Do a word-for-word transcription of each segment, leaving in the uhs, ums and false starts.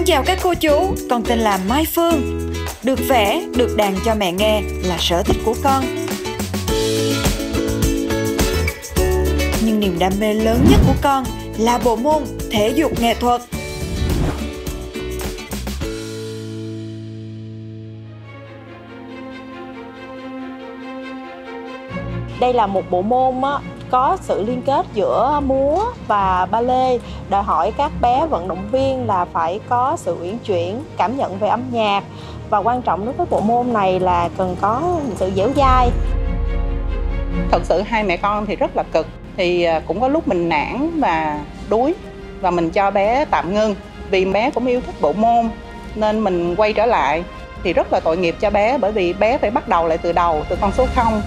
Con chào các cô chú, con tên là Mai Phương. Được vẽ, được đàn cho mẹ nghe là sở thích của con. Nhưng niềm đam mê lớn nhất của con là bộ môn thể dục nghệ thuật. Đây là một bộ môn á, có sự liên kết giữa múa và ballet, đòi hỏi các bé vận động viên là phải có sự uyển chuyển, cảm nhận về âm nhạc, và quan trọng đối với bộ môn này là cần có sự dẻo dai. Thật sự hai mẹ con thì rất là cực, thì cũng có lúc mình nản và đuối và mình cho bé tạm ngưng. Vì bé cũng yêu thích bộ môn nên mình quay trở lại thì rất là tội nghiệp cho bé, bởi vì bé phải bắt đầu lại từ đầu, từ con số không.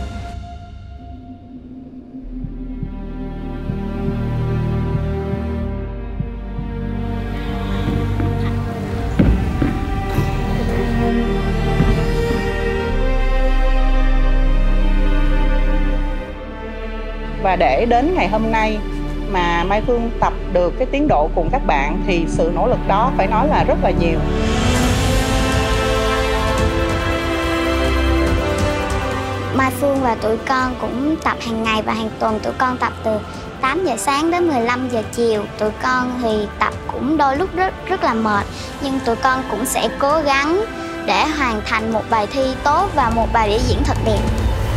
Và để đến ngày hôm nay mà Mai Phương tập được cái tiến độ cùng các bạn thì sự nỗ lực đó phải nói là rất là nhiều. Mai Phương và tụi con cũng tập hàng ngày và hàng tuần. Tụi con tập từ tám giờ sáng đến mười lăm giờ chiều. Tụi con thì tập cũng đôi lúc rất, rất là mệt, nhưng tụi con cũng sẽ cố gắng để hoàn thành một bài thi tốt và một bài biểu diễn thật đẹp.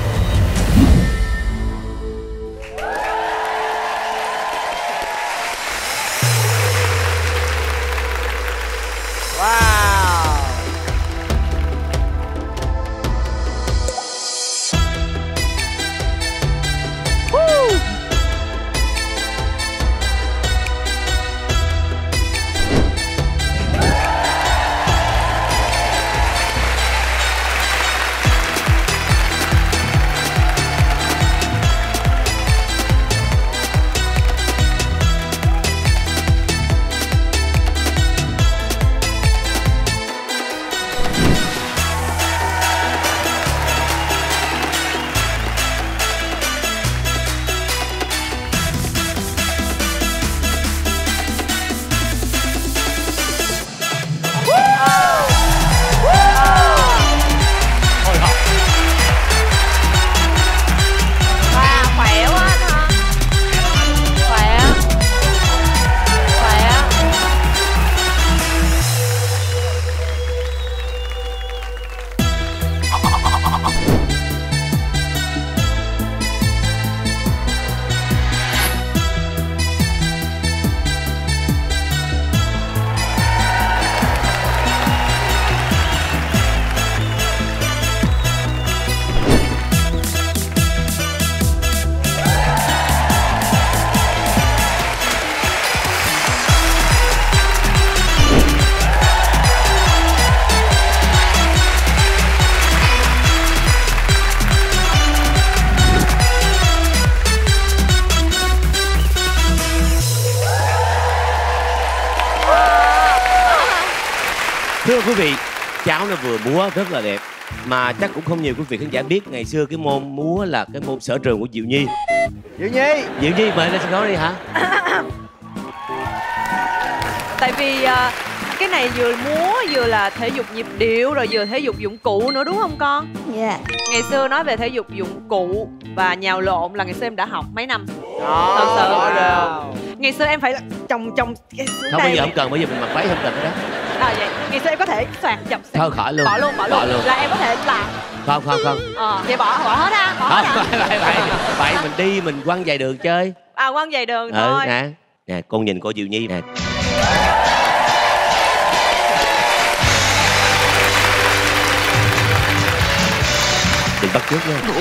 Thưa quý vị, cháu nó vừa múa rất là đẹp, mà chắc cũng không nhiều quý vị khán giả biết ngày xưa cái môn múa là cái môn sở trường của Diệu Nhi. Diệu Nhi, Diệu Nhi mời lên sân khấu đi hả? Tại vì uh, cái này vừa múa vừa là thể dục nhịp điệu rồi vừa thể dục dụng cụ nữa, đúng không con? Dạ. Yeah. Ngày xưa nói về thể dục dụng cụ và nhào lộn là ngày xưa em đã học mấy năm. Đó, thật sự. wow. Ngày xưa em phải chồng chồng không, bây giờ không cần, bây giờ mình mặc váy không cần đó. À vậy, ngày xưa em có thể soạt dọc thôi khỏi luôn, bỏ luôn, bỏ, bỏ luôn. luôn là em có thể làm. Không không không. Ờ, vậy bỏ bỏ hết ha, bỏ không, hết phải, phải, phải, mình đi mình quăng dài đường chơi. À, quăng dài đường ừ, thôi. Nè, nè, con nhìn cô Diệu Nhi nè. Đừng bắt chước nha.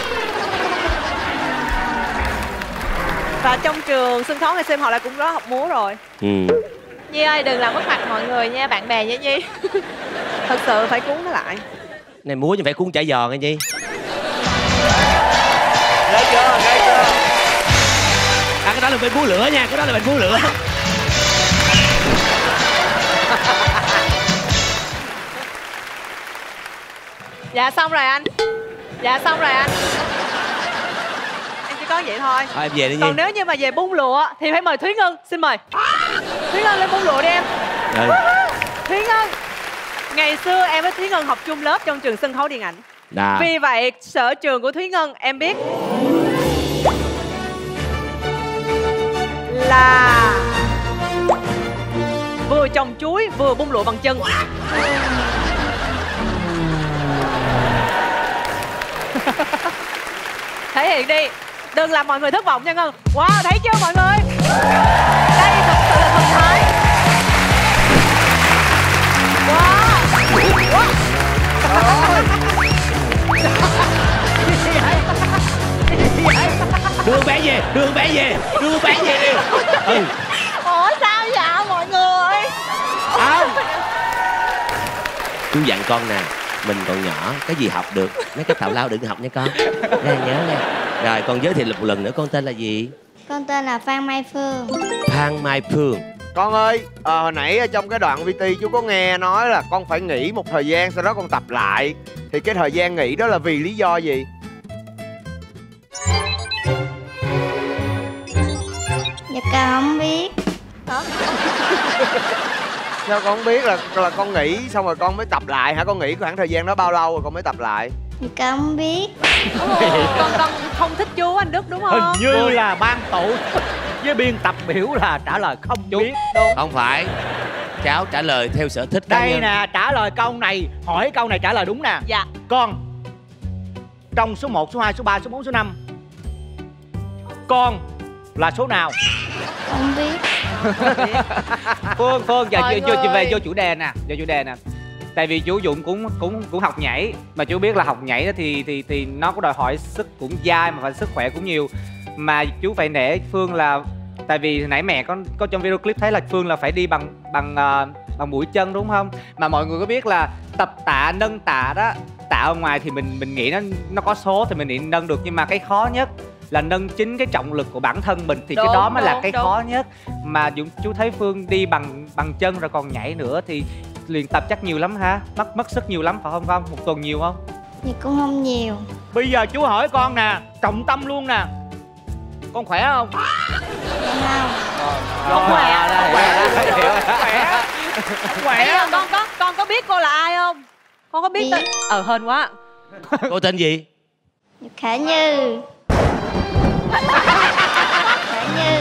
Và trong trường sân khấu ngày xưa em học lại cũng có học múa rồi. Ừ. Nhi ơi, đừng làm mất mặt mọi người nha, bạn bè nha Nhi. Thật sự phải cuốn nó lại. Này múa chứ phải cuốn chả giò nghe Nhi. Ghê chưa, ghê chưa. À, cái đó là bên múa lửa nha, cái đó là bên múa lửa. Dạ xong rồi anh. Dạ xong rồi anh. Em chỉ có vậy thôi. Thôi em về đi Nhi. Còn nếu như mà về bung lụa thì phải mời Thúy Ngân. Xin mời Thúy Ngân lên bung lụa đi em. Ừ. Thúy Ngân, ngày xưa em với Thúy Ngân học chung lớp trong trường sân khấu điện ảnh. Đã. Vì vậy sở trường của Thúy Ngân em biết là vừa trồng chuối vừa bung lụa bằng chân. Thể hiện đi, đừng làm mọi người thất vọng nha Ngân. Wow, thấy chưa mọi người, đây thật sự là thần thái. Wow, wow. Đưa bé về, đưa bé về, đưa bé về đi. Ừ. Ủa sao vậy mọi người? À. Chú dặn con nè, mình còn nhỏ, cái gì học được, mấy cái tào lao đừng học nha con. Nghe nhớ nha. Rồi con giới thiệu một lần nữa, con tên là gì? Con tên là Phan Mai Phương. Phan Mai Phương. Con ơi, à, hồi nãy ở trong cái đoạn vê tê chú có nghe nói là con phải nghỉ một thời gian, sau đó con tập lại. Thì cái thời gian nghỉ đó là vì lý do gì? Dạ con không biết. Hả? Sao con không biết là là con nghỉ xong rồi con mới tập lại hả? Con nghỉ khoảng thời gian đó bao lâu rồi con mới tập lại? Dạ con không biết. Con con không thích chú anh Đức đúng không? Hình như là ban tổ với biên tập biểu là trả lời không biết. Đúng. Không phải, cháu trả lời theo sở thích cá Đây nhân. nè, trả lời câu này, hỏi câu này trả lời đúng nè. Dạ. Con, trong số một, số hai, số ba, số bốn, số năm, con là số nào? Không biết. Phương, Phương, giờ Mọi chưa chưa người. về vô chủ đề nè, vô chủ đề nè. Tại vì chú Dũng cũng cũng cũng học nhảy, mà chú biết là học nhảy đó thì thì thì nó có đòi hỏi sức cũng dai mà phải sức khỏe cũng nhiều. Mà chú phải nể Phương là tại vì nãy mẹ có có trong video clip thấy là Phương là phải đi bằng bằng uh, bằng mũi chân đúng không? Mà mọi người có biết là tập tạ nâng tạ đó, tạ ở ngoài thì mình mình nghĩ nó nó có số thì mình nghĩ nâng được, nhưng mà cái khó nhất là nâng chính cái trọng lực của bản thân mình thì Đúng, cái đó mới là đúng, cái đúng. khó nhất. Mà Dũng chú thấy Phương đi bằng bằng chân rồi còn nhảy nữa thì luyện tập chắc nhiều lắm ha, mất mất sức nhiều lắm phải không? Không, một tuần nhiều không? Dạ cũng không nhiều. Bây giờ chú hỏi con nè, trọng tâm luôn nè, con khỏe không? Dạ không. Không khỏe. Đó, khỏe đó, hiểu rồi. Khỏe. Bây giờ con có con có biết cô là ai không? Con có biết Biết. tên? Ờ hên quá. Cô tên gì? Dạ Khả Như. Khả Như.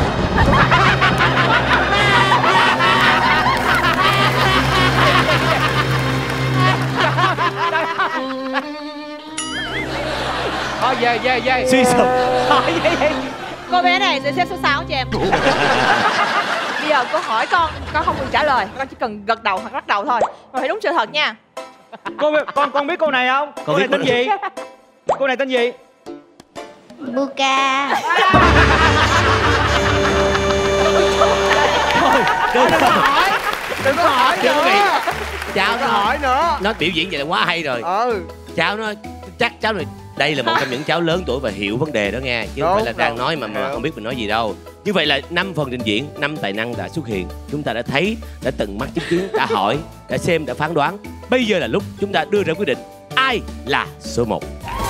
Thôi về về về. Suy sụp. Hỏi vậy đi. Cô bé này sẽ xếp số sáu cho em. Bây giờ cô hỏi con, con không cần trả lời, con chỉ cần gật đầu hoặc lắc đầu thôi. Con phải đúng sự thật nha. Cô biết- con con biết cô này không? Cô biết này cô tên này. gì? Cô này tên gì? Buka. Thôi, đừng có hỏi. Đừng có hỏi Thưa quý vị, nữa. cháu Đừng có nó hỏi nữa. nó biểu diễn vậy là quá hay rồi. Ừ. Cháu nó chắc cháu này đây là một trong những cháu lớn tuổi và hiểu vấn đề đó nghe, chứ không Đúng, phải là đang đúng. nói mà mà Hiểu. không biết mình nói gì đâu. Như vậy là năm phần trình diễn, năm tài năng đã xuất hiện, chúng ta đã thấy, đã từng mắt chứng kiến, đã hỏi, đã xem, đã phán đoán. Bây giờ là lúc chúng ta đưa ra quyết định ai là số một.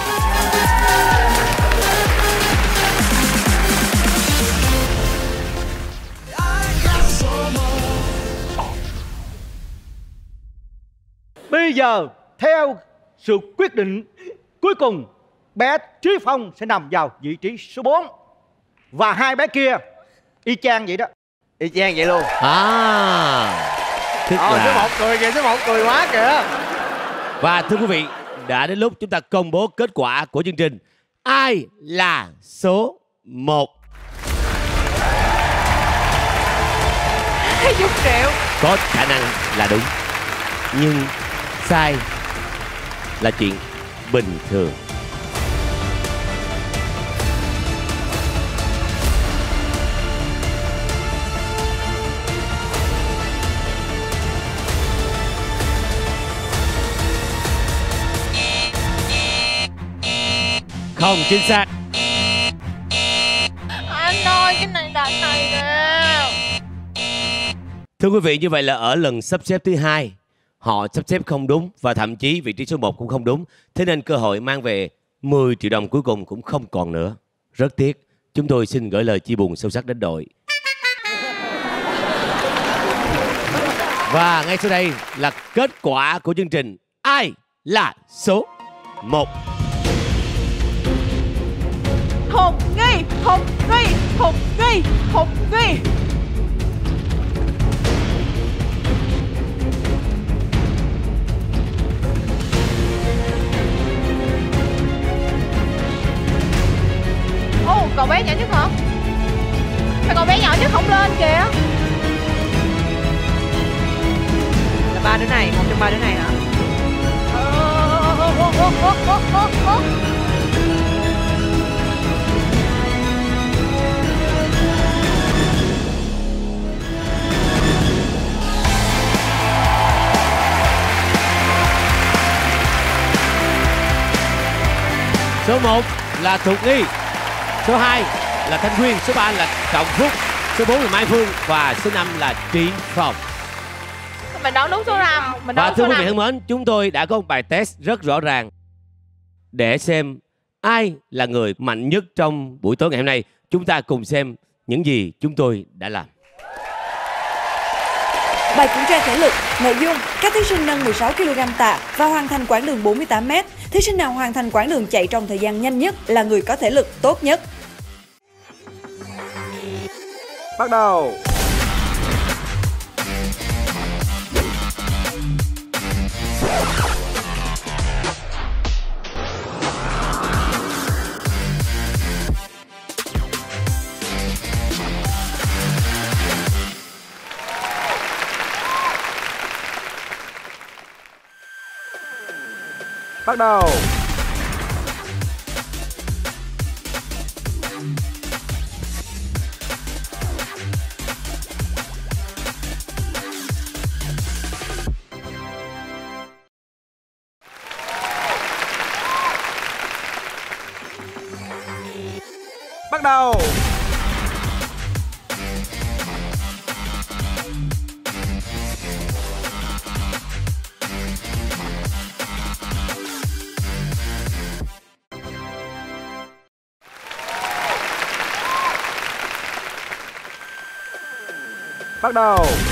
Bây giờ theo sự quyết định cuối cùng, bé Trí Phong sẽ nằm vào vị trí số bốn. Và hai bé kia y chang vậy đó. Y chang vậy luôn. À, tức Ờ, số là một cười kìa, số một cười quá kìa. và thưa quý vị, đã đến lúc chúng ta công bố kết quả của chương trình. Ai là số một? Dung Triệu. Có khả năng là đúng, nhưng sai là chuyện bình thường. Không chính xác. Anh ơi, cái này đặt này nè. Thưa quý vị, như vậy là ở lần sắp xếp thứ hai, họ sắp xếp không đúng và thậm chí vị trí số một cũng không đúng. Thế nên cơ hội mang về mười triệu đồng cuối cùng cũng không còn nữa. Rất tiếc, chúng tôi xin gửi lời chia buồn sâu sắc đến đội. Và ngay sau đây là kết quả của chương trình. Ai là số một? Hùng Nghi, Hùng Nghi, Hùng Nghi, Hùng Nghi. Ồ, cậu bé nhỏ nhất hả? Sao cậu bé nhỏ nhất không lên kìa? Là ba đứa này, một trong ba đứa này hả? Số một là Thục Nghi, số hai là Thanh Quyên, số ba là Trọng Phúc, số bốn là Mai Phương và số năm là Trí Phong. Mình đoán đúng số năm. Mình Và đoán thưa số quý vị năm. thân mến, chúng tôi đã có một bài test rất rõ ràng để xem ai là người mạnh nhất trong buổi tối ngày hôm nay. Chúng ta cùng xem những gì chúng tôi đã làm. Bài kiểm tra thể lực, nội dung các thí sinh nâng mười sáu ki lô gam tạ và hoàn thành quãng đường bốn mươi tám mét. Thí sinh nào hoàn thành quãng đường chạy trong thời gian nhanh nhất là người có thể lực tốt nhất. Bắt đầu. Bắt đầu. Bắt đầu. Bắt đầu.